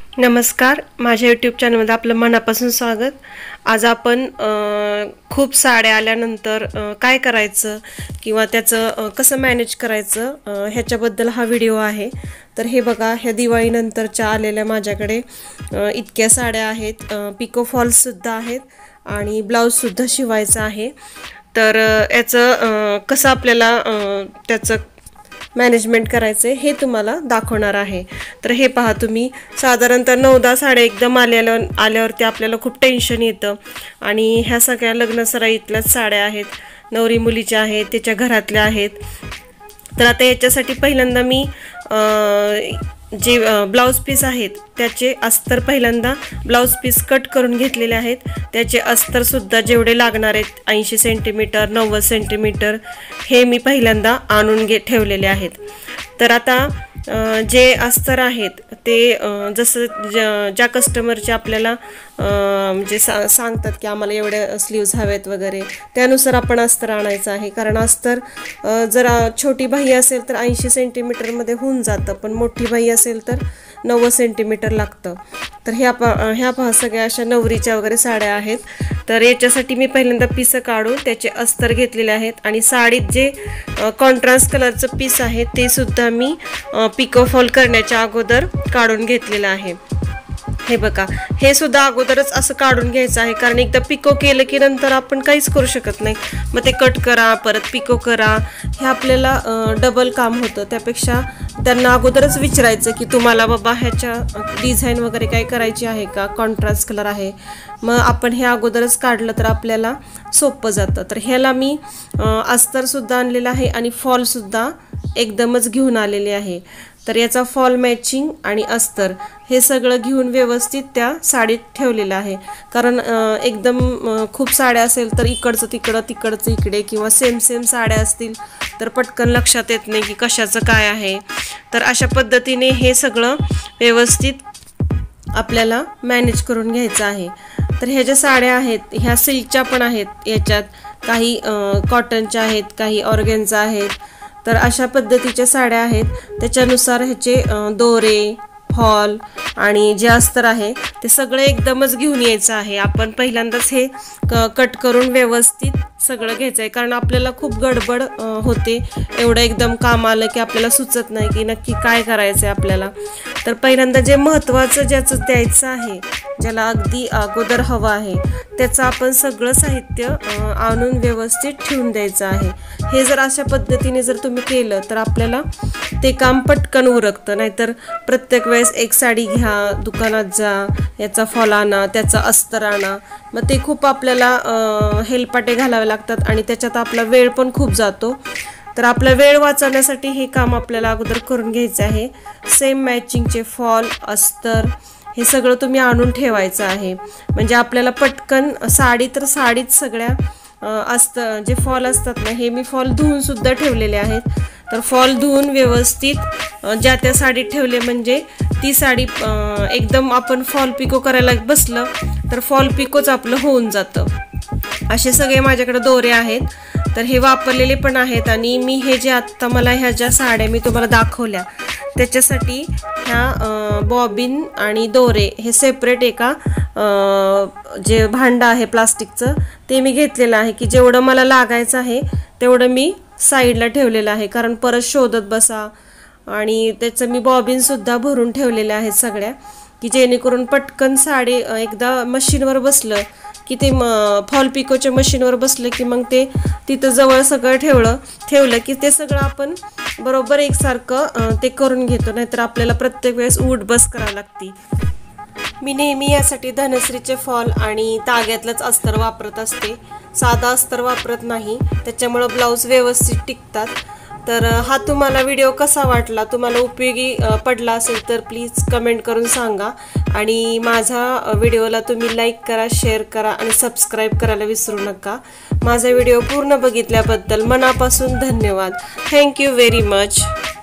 नमस्कार, माझ्या यूट्यूब चॅनलमध्ये आपलं मनापासून स्वागत। आज आपण खूप साड्या आल्यानंतर काय करायचं किंवा त्याचं कसं मॅनेज करायचं ह्याच्याबद्दल हा व्हिडिओ आहे। तर हे बघा, ह्या दिवाळीनंतरच्या आलेल्या माझ्याकडे इतक्या साड्या आहेत, पिको फॉल्स सुद्धा आहेत आणि ब्लाऊज सुद्धा शिवायचा आहे। तर याचं कसं आपल्याला त्याचं मॅनेजमेंट करायचे हे तुम्हाला दाखवणार आहे। तर हे पहा, तुम्ही साधारणतः 9-10 साड्या एकदम आल्यावरती आपल्याला खूप टेन्शन येतं आणि ह्या सगळ्या लग्न सराईतल्याच साड्या आहेत, नवरी मुलीच्या आहेत, त्याच्या घरातल्या आहेत। तर आता याच्यासाठी पहिल्यांदा मी जे ब्लाउज पीस आहेत त्याचे अस्तर पहिल्यांदा ब्लाउज पीस कट करून घेतलेले आहेत। त्याचे अस्तर सुद्धा जेवढे लागणार आहेत 80 सेंटीमीटर 90 सेंटीमीटर हे मी पहिल्यांदा आणून ठेवलेले आहेत। तर आता जे अस्तर आहेत ते जसं ज्या कस्टमरचे आपल्याला म्हणजे सांगतात की आम्हाला एवढे स्लीव्स हवेत वगैरे, त्यानुसार आपण अस्तर आणायचं आहे। कारण अस्तर जरा छोटी बाही असेल तर 80 सेंटीमीटरमध्ये होऊन जातं, पण मोठी बाही असेल तर 90 सेंटीमीटर लागतं। तर ह्या पहा सगळ्या अशा नवरीच्या वगैरे साड्या आहेत। तर याच्यासाठी मी पहिल्यांदा पीस काढून त्याचे अस्तर घेतलेले आहेत आणि साडीत जे कॉन्ट्रास्ट कलरचं पीस आहे ते सुद्धा मी पिको फॉल करण्याच्या अगोदर काढून घेतलेलं आहे। हे बघा, हे सुद्धा अगोदरच असं काढून घ्यायचं आहे, कारण एकदा पिको केलं की नंतर आपण काहीच करू शकत नाही। मग ते कट करा, परत पिको करा, हे आपल्याला डबल काम होतं। त्यापेक्षा त्यांना अगोदरच विचारायचं की तुम्हाला बाबा ह्याच्या डिझाईन वगैरे काय करायची आहे का, कॉन्ट्रास्ट कलर आहे, मग आपण हे अगोदरच काढलं तर आपल्याला सोपं जातं। तर ह्याला मी अस्तरसुद्धा आणलेलं आहे आणि फॉलसुद्धा एकदमच घेऊन आलेले आहे। तर याचा फॉल मॅचिंग आणि अस्तर हे सगळं घेऊन व्यवस्थित त्या साडीत ठेवलेलं आहे। कारण एकदम खूप साड्या असेल तर इकडचं तिकडं तिकडचं इकडे किंवा सेम साड्या असतील तर पटकन लक्षात येत नाही की कशाचं काय आहे। तर अशा पद्धतीने हे सगळं व्यवस्थित आपल्याला मॅनेज करून घ्यायचं आहे। तर ह्या ज्या साड्या आहेत ह्या सिल्कच्या पण आहेत, याच्यात काही कॉटनच्या आहेत, काही ऑर्गेन्झा आहेत। तर अशा पद्धतीच्या साड्या आहेत, त्याच्यानुसार ह्याचे दोरे, फॉल आणि जे अस्तर आहे ते सगळे एकदमच घेऊन यायचं आहे। आपण पहिल्यांदाच हे कट करून व्यवस्थित सगळं घ्यायचं आहे, कारण आपल्याला खूप गडबड होते, एवढं एकदम काम आलं की आपल्याला सुचत नाही की नक्की काय करायचं आहे आपल्याला। तर पहिल्यांदा जे महत्त्वाचं ज्याचं द्यायचं आहे, ज्याला अगदी अगोदर हवं आहे, त्याचं आपण सगळं साहित्य आणून व्यवस्थित ठेवून द्यायचं आहे। हे जर अशा पद्धतीने जर तुम्ही केलं तर आपल्याला ते काम पटकन उरकतं। नाहीतर प्रत्येक वेळेस एक साडी घ्या, दुकानात जा, याचा फॉल आणा, त्याचा अस्तर आणा, मग ते खूप आपल्याला हेलपाटे घालावे लागतात आणि त्याच्यात आपला वेळ पण खूप जातो। तर आपला वेळ वाचवण्यासाठी हे काम आपल्याला अगोदर करून घ्यायचं आहे। सेम मॅचिंगचे फॉल, अस्तर हे सगळं तुम्ही आणून ठेवायचं आहे, म्हणजे आपल्याला पटकन साडी तर साडीत सगळ्या जे फॉल असतात ना, हे मी फॉल धुवून सुद्धा ठेवलेले आहेत। तर फॉल धुवून व्यवस्थित ज्या त्या साडीत ठेवले म्हणजे ती साडी एकदम आपण फॉल पिको करायला बसलं तर फॉल पिकोच आपलं होऊन जातं। असे सगळे माझ्याकडे दोरे आहेत, तर हे वापरलेले पण आहेत आणि मी हे जे आत्ता मला ह्या ज्या साड्या मी तुम्हाला दाखवल्या त्याच्यासाठी ह्या बॉबिन आणि दोरे हे सेपरेट एका जे भांडं आहे प्लास्टिकचं ते मी घेतलेलं आहे, की जेवढं मला लागायचं आहे तेवढं मी साईडला ठेवलेलं आहे। कारण परत शोधत बसा, आणि त्याचं मी बॉबिनसुद्धा भरून ठेवलेल्या आहेत सगळ्या, की जेणेकरून पटकन साडी एकदा मशीनवर बसलं की ते फॉल पिकोच्या मशीनवर बसलं की मग ते तिथं जवळ सगळं ठेवलं की ते सगळं आपण बरोबर एकसारखं ते करून घेतो। नाहीतर आपल्याला प्रत्येक वेळेस उठ बस करावी लागते। मी नेहमी यासाठी धनश्रीचे फॉल आणि ताग्यातलंच अस्तर वापरत असते, साधा अस्तर वापरत नाही, त्याच्यामुळं ब्लाऊज व्यवस्थित टिकतात। तर हा तुम्हाला व्हिडिओ कसा वाटला, तुम्हाला उपयोगी पडला असेल तर प्लीज कमेंट करून सांगा आणि माझा व्हिडिओला तुम्ही लाईक करा, शेअर करा आणि सबस्क्राईब करायला विसरू नका। माझा व्हिडिओ पूर्ण बघितल्याबद्दल मनापासून धन्यवाद। Thank you very much.